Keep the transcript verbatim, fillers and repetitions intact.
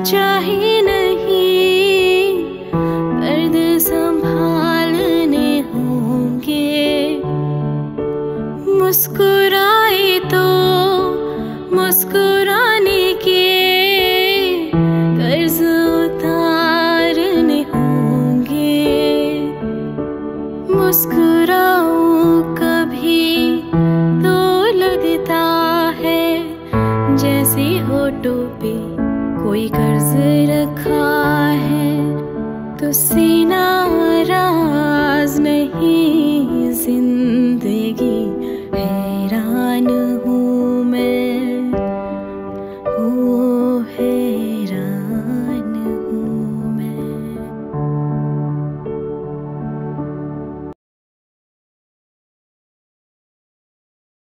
चाहे नहीं, दर्द संभालने होंगे। मुस्कुराए तो मुस्कुराने के कर्ज उतारने होंगे। मुस्कुराऊं कभी तो लगता है जैसे होठों पे कोई कर्ज रखा है। तुझसे नाराज नहीं